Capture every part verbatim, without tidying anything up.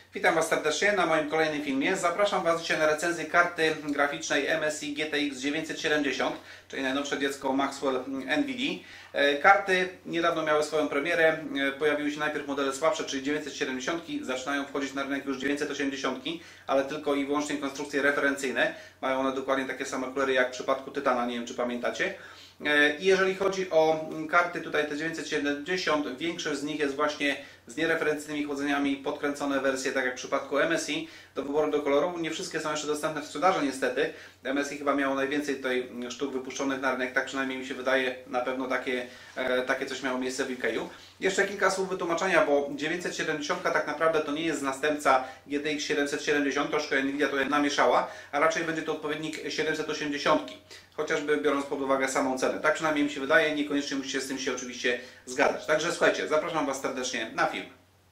Witam Was serdecznie na moim kolejnym filmie. Zapraszam Was dzisiaj na recenzję karty graficznej M S I G T X dziewięćset siedemdziesiąt, czyli najnowsze dziecko Maxwell Nvidia. Karty niedawno miały swoją premierę. Pojawiły się najpierw modele słabsze, czyli dziewięćset siedemdziesiąt. Zaczynają wchodzić na rynek już dziewięćset osiemdziesiąt, ale tylko i wyłącznie konstrukcje referencyjne. Mają one dokładnie takie same kolory jak w przypadku Tytana, nie wiem czy pamiętacie. I jeżeli chodzi o karty tutaj te dziewięćset siedemdziesiąt, większość z nich jest właśnie z niereferencyjnymi chłodzeniami, podkręcone wersje, tak jak w przypadku M S I, do wyboru do koloru. Nie wszystkie są jeszcze dostępne w sprzedaży niestety. M S I chyba miało najwięcej tutaj sztuk wypuszczonych na rynek, tak przynajmniej mi się wydaje, na pewno takie, e, takie coś miało miejsce w U K u. Jeszcze kilka słów wytłumaczenia, bo dziewięćset siedemdziesiąt tak naprawdę to nie jest następca G T X siedemset siedemdziesiąt, troszkę Nvidia tutaj namieszała, a raczej będzie to odpowiednik siedemset osiemdziesiąt, chociażby biorąc pod uwagę samą cenę. Tak przynajmniej mi się wydaje, niekoniecznie musicie z tym się oczywiście zgadzać. Także słuchajcie, zapraszam Was serdecznie na film.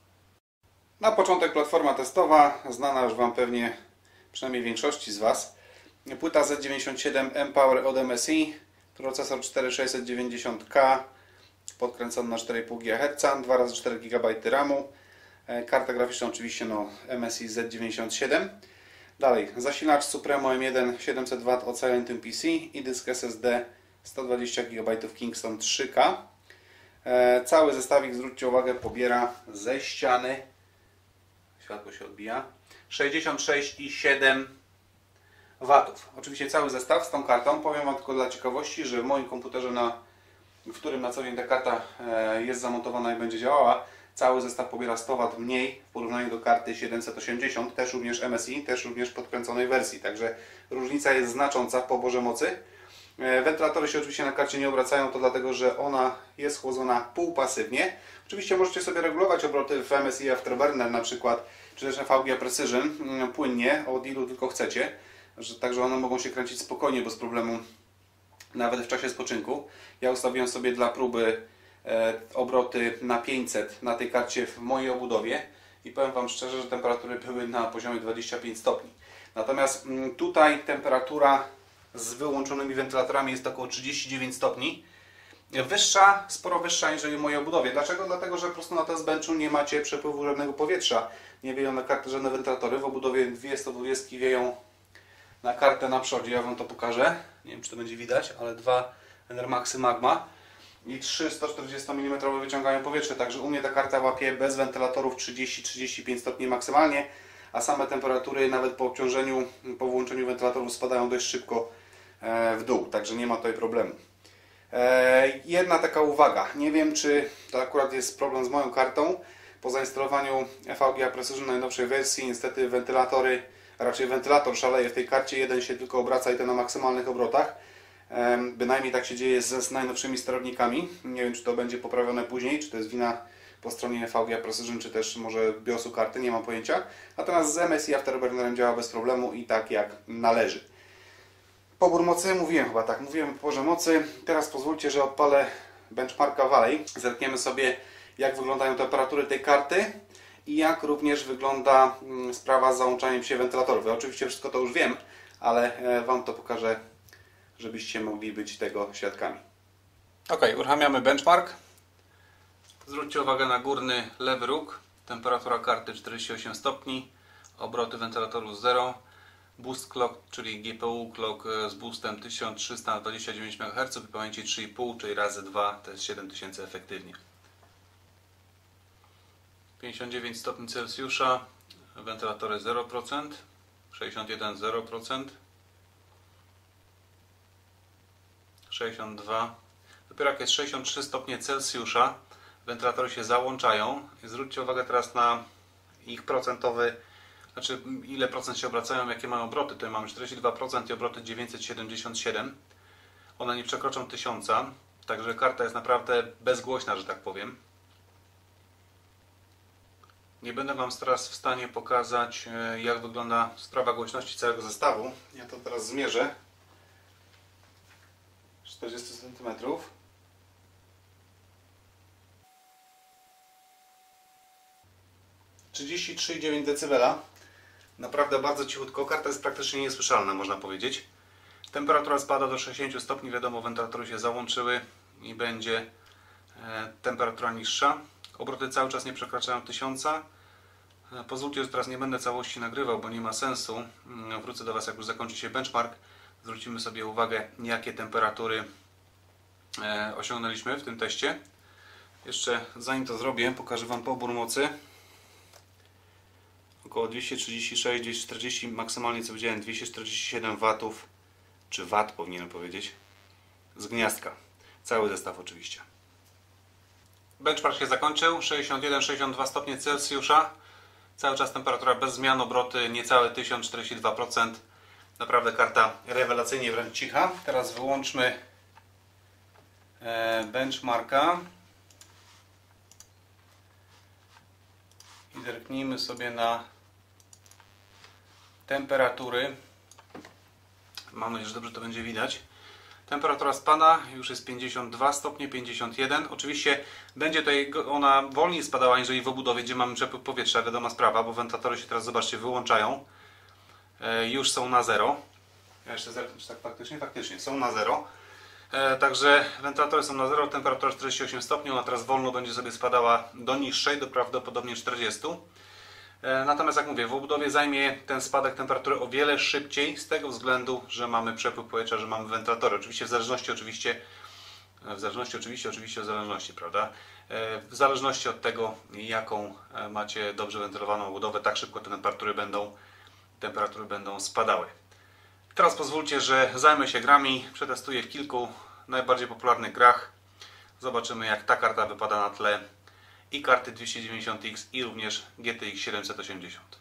Na początek platforma testowa, znana już Wam pewnie, przynajmniej większości z Was. Płyta Z dziewięćdziesiąt siedem M Power od M S I, procesor cztery tysiące sześćset dziewięćdziesiąt K, podkręcony na cztery i pół gigaherca, dwa razy cztery gigabajty ramu. Karta graficzna oczywiście no, M S I Z dziewięćdziesiąt siedem. Dalej, zasilacz Supremo M jeden siedemset watów od Silent P C i dysk S S D sto dwadzieścia gigabajtów Kingston trzy K. Cały zestawik, zwróćcie uwagę, pobiera ze ściany, światło się odbija, sześćdziesiąt sześć przecinek siedem watów. Oczywiście cały zestaw z tą kartą. Powiem Wam tylko dla ciekawości, że w moim komputerze, na, w którym na co dzień ta karta jest zamontowana i będzie działała, cały zestaw pobiera sto watów mniej w porównaniu do karty siedemset osiemdziesiąt, też również M S I, też również podkręconej wersji. Także różnica jest znacząca w poborze mocy. Wentylatory się oczywiście na karcie nie obracają, to dlatego, że ona jest chłodzona półpasywnie. Oczywiście możecie sobie regulować obroty w M S I Afterburner na przykład, czy też V G A Precision płynnie, od ilu tylko chcecie. Także one mogą się kręcić spokojnie, bez problemu, nawet w czasie spoczynku. Ja ustawiłem sobie dla próby e, obroty na pięćset na tej karcie w mojej obudowie i powiem Wam szczerze, że temperatury były na poziomie dwadzieścia pięć stopni. Natomiast m, tutaj temperatura z wyłączonymi wentylatorami jest około trzydzieści dziewięć stopni. Wyższa, sporo wyższa niż w mojej obudowie. Dlaczego? Dlatego, że po prostu na test benchu nie macie przepływu żadnego powietrza. Nie wieją na kartę żadne wentylatory. W obudowie dwie sto dwadzieścia wieją na kartę na przodzie. Ja Wam to pokażę. Nie wiem, czy to będzie widać, ale dwa Enermaxy Magma i trzy sto czterdzieści milimetrów wyciągają powietrze. Także u mnie ta karta łapie bez wentylatorów trzydzieści trzydzieści pięć stopni maksymalnie, a same temperatury nawet po obciążeniu, po włączeniu wentylatorów spadają dość szybko w dół. Także nie ma tutaj problemu. Jedna taka uwaga, nie wiem czy to akurat jest problem z moją kartą. Po zainstalowaniu V G A Precision najnowszej wersji niestety wentylatory, a raczej wentylator szaleje w tej karcie, jeden się tylko obraca i to na maksymalnych obrotach. Bynajmniej tak się dzieje z, z najnowszymi sterownikami. Nie wiem czy to będzie poprawione później, czy to jest wina po stronie V G A Precision, czy też może BIOSu karty, nie mam pojęcia. Natomiast z M S I Afterburnerem działa bez problemu i tak jak należy. Pobór mocy, mówiłem chyba tak, mówiłem o poborze mocy. Teraz pozwólcie, że odpalę benchmarka Valley. Zerkniemy sobie, jak wyglądają temperatury tej karty i jak również wygląda sprawa z załączaniem się wentylatorów. Ja oczywiście wszystko to już wiem, ale Wam to pokażę, żebyście mogli być tego świadkami. Ok, uruchamiamy benchmark. Zwróćcie uwagę na górny lewy róg. Temperatura karty czterdzieści osiem stopni, obroty wentylatorów zero. Boost clock, czyli G P U clock z boostem tysiąc trzysta dwadzieścia dziewięć megaherców i pamięci trzy i pół, czyli razy dwa, to jest siedem tysięcy efektywnie. pięćdziesiąt dziewięć stopni Celsjusza, wentylatory zero procent, sześćdziesiąt jeden zero procent, sześćdziesiąt dwa. Dopiero jak jest sześćdziesiąt trzy stopnie Celsjusza, wentylatory się załączają. I zwróćcie uwagę teraz na ich procentowy, znaczy ile procent się obracają, jakie mają obroty. Tutaj mamy czterdzieści dwa procent i obroty dziewięćset siedemdziesiąt siedem. One nie przekroczą tysiąca, także karta jest naprawdę bezgłośna, że tak powiem. Nie będę Wam teraz w stanie pokazać, jak wygląda sprawa głośności całego zestawu. Ja to teraz zmierzę. czterdzieści centymetrów. trzydzieści trzy przecinek dziewięć decybela. Naprawdę bardzo cichutko. Karta jest praktycznie niesłyszalna, można powiedzieć. Temperatura spada do sześćdziesięciu stopni. Wiadomo, wentylatory się załączyły i będzie e, temperatura niższa. Obroty cały czas nie przekraczają tysiąca. Pozwólcie, że teraz nie będę całości nagrywał, bo nie ma sensu. Wrócę do Was, jak już zakończy się benchmark. Zwrócimy sobie uwagę, jakie temperatury osiągnęliśmy w tym teście. Jeszcze zanim to zrobię, pokażę Wam pobór mocy. Około dwieście trzydzieści sześć, dwieście czterdzieści, maksymalnie co widziałem dwieście czterdzieści siedem watów, czy wat powinienem powiedzieć, z gniazdka. Cały zestaw oczywiście. Benchmark się zakończył, sześćdziesiąt jeden sześćdziesiąt dwa stopnie Celsjusza. Cały czas temperatura bez zmian, obroty niecałe tysiąc, czterdzieści dwa procent. Naprawdę karta rewelacyjnie wręcz cicha. Teraz wyłączmy benchmarka i zerknijmy sobie na temperatury. Mam nadzieję, że dobrze to będzie widać. Temperatura spada, już jest pięćdziesiąt dwa stopnie, pięćdziesiąt jeden. Oczywiście będzie tutaj ona wolniej spadała aniżeli w obudowie, gdzie mamy przepływ powietrza, wiadoma sprawa, bo wentylatory się teraz, zobaczcie, wyłączają. E, już są na zero. Ja jeszcze zerknę, czy tak faktycznie? Faktycznie, są na zero. E, także wentylatory są na zero, temperatura czterdzieści osiem stopni, ona teraz wolno będzie sobie spadała do niższej, do prawdopodobnie czterdziestu. Natomiast jak mówię, w obudowie zajmie ten spadek temperatury o wiele szybciej z tego względu, że mamy przepływ powietrza, że mamy wentylatory. Oczywiście w zależności oczywiście, w zależności oczywiście, oczywiście w zależności, prawda? W zależności od tego, jaką macie dobrze wentylowaną obudowę, tak szybko te temperatury będą, temperatury będą spadały. Teraz pozwólcie, że zajmę się grami, przetestuję w kilku najbardziej popularnych grach. Zobaczymy, jak ta karta wypada na tle i karty dwieście dziewięćdziesiąt X i również G T X siedemset osiemdziesiąt.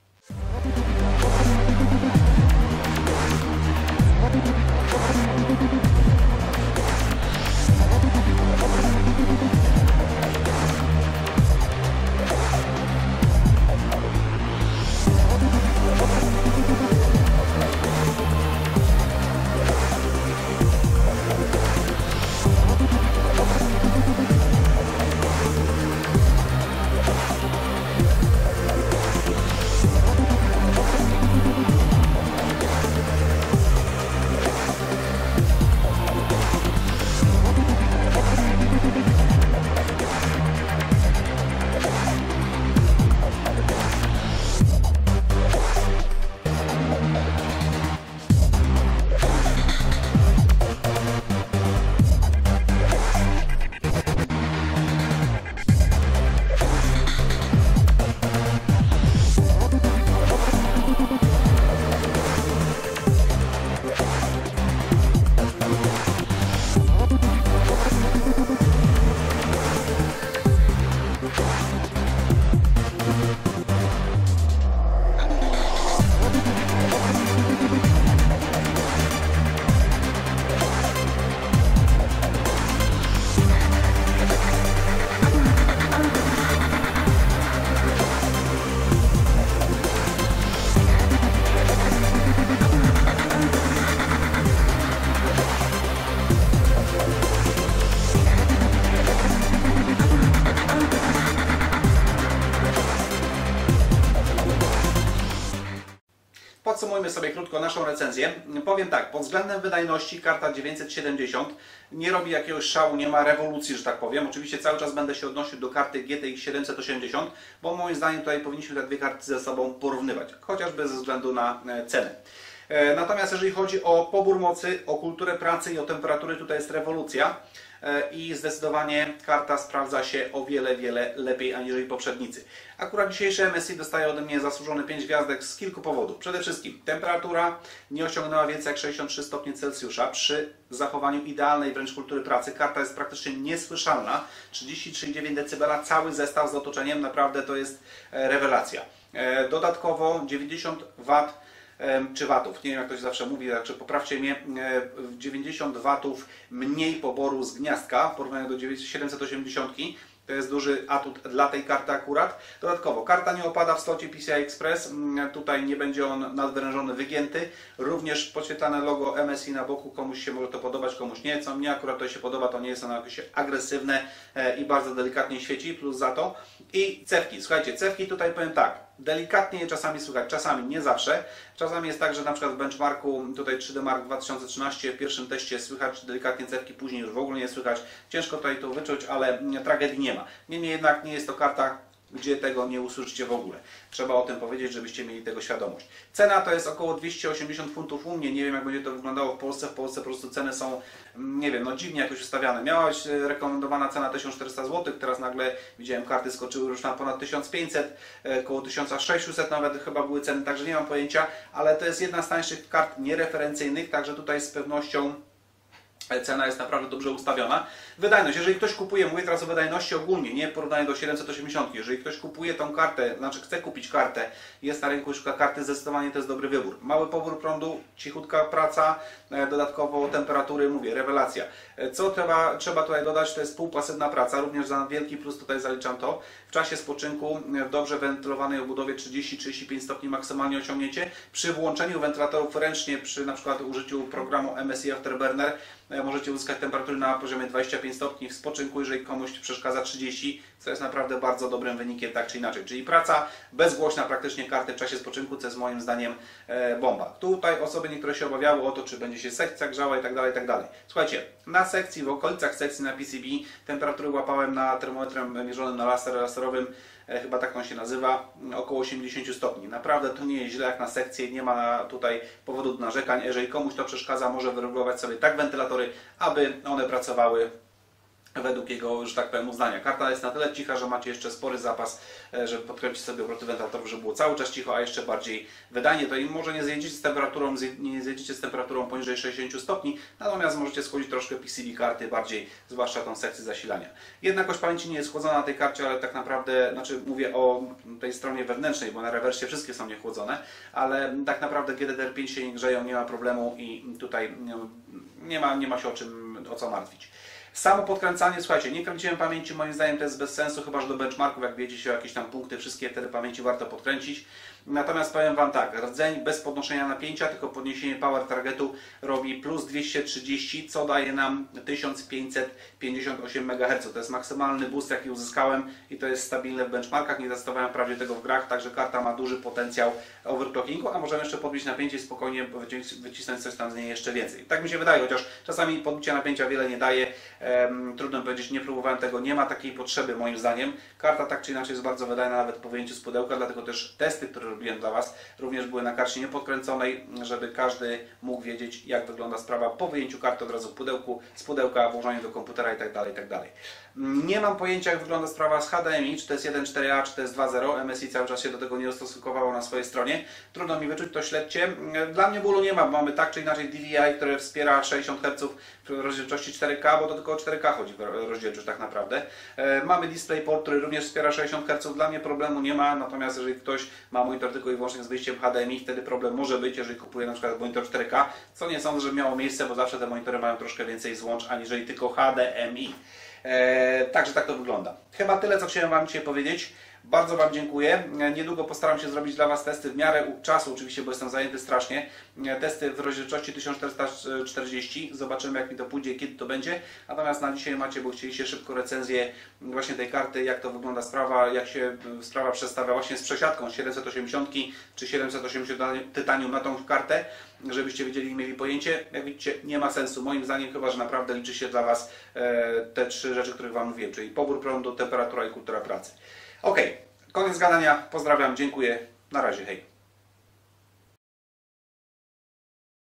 Podsumujmy sobie krótko naszą recenzję. Powiem tak, pod względem wydajności karta dziewięćset siedemdziesiąt nie robi jakiegoś szału, nie ma rewolucji, że tak powiem. Oczywiście cały czas będę się odnosił do karty G T X siedemset osiemdziesiąt, bo moim zdaniem tutaj powinniśmy te dwie karty ze sobą porównywać, chociażby ze względu na cenę. Natomiast jeżeli chodzi o pobór mocy, o kulturę pracy i o temperatury, tutaj jest rewolucja i zdecydowanie karta sprawdza się o wiele, wiele lepiej aniżeli poprzednicy. Akurat dzisiejszy M S I dostaje ode mnie zasłużone pięć gwiazdek z kilku powodów. Przede wszystkim temperatura nie osiągnęła więcej jak sześćdziesiąt trzy stopnie Celsjusza. Przy zachowaniu idealnej wręcz kultury pracy karta jest praktycznie niesłyszalna. trzydzieści trzy przecinek dziewięć decybela, cały zestaw z otoczeniem, naprawdę to jest rewelacja. Dodatkowo dziewięćdziesiąt watów czy watów, nie wiem jak to się zawsze mówi, także poprawcie mnie, dziewięćdziesiąt watów mniej poboru z gniazdka w porównaniu do siedemset osiemdziesiąt. To jest duży atut dla tej karty akurat. Dodatkowo karta nie opada w slocie P C I Express, tutaj nie będzie on nadwyrężony, wygięty. Również podświetlane logo M S I na boku, komuś się może to podobać, komuś nie. Co mnie akurat to się podoba, to nie jest ono jakieś agresywne i bardzo delikatnie świeci, plus za to. I cewki, słuchajcie, cewki tutaj powiem tak, delikatnie je czasami słychać, czasami, nie zawsze. Czasami jest tak, że na przykład w benchmarku, tutaj trzy D Mark dwa tysiące trzynaście, w pierwszym teście słychać delikatnie cewki, później już w ogóle nie słychać. Ciężko tutaj to wyczuć, ale tragedii nie ma. Niemniej jednak nie jest to karta gdzie tego nie usłyszycie w ogóle. Trzeba o tym powiedzieć, żebyście mieli tego świadomość. Cena to jest około dwieście osiemdziesiąt funtów u mnie. Nie wiem, jak będzie to wyglądało w Polsce. W Polsce po prostu ceny są, nie wiem, no dziwnie jakoś ustawiane. Miała być rekomendowana cena tysiąc czterysta złotych, teraz nagle widziałem, karty skoczyły już na ponad tysiąc pięćset, około tysiąc sześćset nawet chyba były ceny, także nie mam pojęcia, ale to jest jedna z tańszych kart niereferencyjnych, także tutaj z pewnością cena jest naprawdę dobrze ustawiona. Wydajność, jeżeli ktoś kupuje, mówię teraz o wydajności ogólnie, nie w porównaniu do siedemset osiemdziesiąt, jeżeli ktoś kupuje tą kartę, znaczy chce kupić kartę, jest na rynku i szuka karty, zdecydowanie to jest dobry wybór. Mały pobór prądu, cichutka praca, dodatkowo temperatury, mówię, rewelacja. Co trzeba, trzeba tutaj dodać, to jest półpasywna praca, również za wielki plus tutaj zaliczam to. W czasie spoczynku w dobrze wentylowanej obudowie trzydzieści do trzydziestu pięciu stopni maksymalnie osiągniecie. Przy włączeniu wentylatorów ręcznie, przy na przykład użyciu programu M S I Afterburner, możecie uzyskać temperatury na poziomie dwudziestu pięciu stopni w spoczynku, jeżeli komuś przeszkadza trzydzieści, co jest naprawdę bardzo dobrym wynikiem, tak czy inaczej. Czyli praca bezgłośna praktycznie karty w czasie spoczynku, co jest moim zdaniem bomba. Tutaj osoby niektóre się obawiały o to, czy będzie się sekcja grzała i tak dalej, i tak dalej. Słuchajcie, na sekcji, w okolicach sekcji na P C B temperatury łapałem na termometrem mierzonym na laser laserowym, chyba tak on się nazywa, około osiemdziesiąt stopni. Naprawdę to nie jest źle jak na sekcję, nie ma tutaj powodu do narzekań. Jeżeli komuś to przeszkadza, może wyregulować sobie tak wentylatory, aby one pracowały według jego, że tak powiem, uznania. Karta jest na tyle cicha, że macie jeszcze spory zapas, żeby podkręcić sobie obroty wentylatorów, żeby było cały czas cicho, a jeszcze bardziej wydajnie. To i może nie zjedziecie z temperaturą, nie zjedziecie z temperaturą poniżej sześćdziesięciu stopni, natomiast możecie schłodzić troszkę P C B karty bardziej, zwłaszcza tą sekcję zasilania. Jednakość pamięci nie jest chłodzona na tej karcie, ale tak naprawdę, znaczy mówię o tej stronie wewnętrznej, bo na rewersie wszystkie są niechłodzone, ale tak naprawdę G D D R pięć się nie grzeją, nie ma problemu i tutaj nie ma, nie ma się o czym, o co martwić. Samo podkręcanie, słuchajcie, nie kręciłem pamięci, moim zdaniem to jest bez sensu, chyba że do benchmarków, jak wiecie się o jakieś tam punkty, wszystkie wtedy pamięci warto podkręcić. Natomiast powiem Wam tak, rdzeń bez podnoszenia napięcia, tylko podniesienie power targetu robi plus dwieście trzydzieści, co daje nam tysiąc pięćset pięćdziesiąt osiem megaherców. To jest maksymalny boost, jaki uzyskałem i to jest stabilne w benchmarkach. Nie zastosowałem prawie tego w grach, także karta ma duży potencjał overclockingu, a możemy jeszcze podbić napięcie i spokojnie wycisnąć coś tam z niej jeszcze więcej. Tak mi się wydaje, chociaż czasami podbicie napięcia wiele nie daje. Ehm, trudno powiedzieć, nie próbowałem tego, nie ma takiej potrzeby moim zdaniem. Karta tak czy inaczej jest bardzo wydajna nawet po wyjęciu z pudełka, dlatego też testy, które robiłem dla Was, również były na karcie niepodkręconej, żeby każdy mógł wiedzieć, jak wygląda sprawa po wyjęciu karty od razu w pudełku, z pudełka, włożeniu do komputera itd., itd. Nie mam pojęcia, jak wygląda sprawa z H D M I, czy to jest jeden cztery A, czy to jest dwa zero. M S I cały czas się do tego nie dostosunkowało na swojej stronie. Trudno mi wyczuć, to śledźcie. Dla mnie bólu nie ma, bo mamy tak czy inaczej D V I, które wspiera sześćdziesiąt herców w rozdzielczości cztery K, bo to tylko o cztery K chodzi w rozdzielczość tak naprawdę. Mamy DisplayPort, który również wspiera sześćdziesiąt herców. Dla mnie problemu nie ma, natomiast jeżeli ktoś ma monitor tylko i wyłącznie z wyjściem H D M I, wtedy problem może być, jeżeli kupuje na przykład monitor cztery K, co nie sądzę, że miało miejsce, bo zawsze te monitory mają troszkę więcej złącz, aniżeli tylko H D M I. Eee, także tak to wygląda. Chyba tyle, co chciałem Wam dzisiaj powiedzieć. Bardzo Wam dziękuję. Niedługo postaram się zrobić dla Was testy w miarę czasu, oczywiście, bo jestem zajęty strasznie. Testy w rozdzielczości tysiąc czterysta czterdzieści. Zobaczymy, jak mi to pójdzie, kiedy to będzie. Natomiast na dzisiaj macie, bo chcieliście szybko recenzję właśnie tej karty, jak to wygląda sprawa, jak się sprawa przestawia właśnie z przesiadką z siedemset osiemdziesiąt czy siedemset osiemdziesiąt Titanium na tą kartę, żebyście wiedzieli i mieli pojęcie. Jak widzicie, nie ma sensu. Moim zdaniem, chyba że naprawdę liczy się dla Was te trzy rzeczy, których Wam mówiłem, czyli pobór prądu, temperatura i kultura pracy. Ok, koniec gadania. Pozdrawiam, dziękuję. Na razie, hej.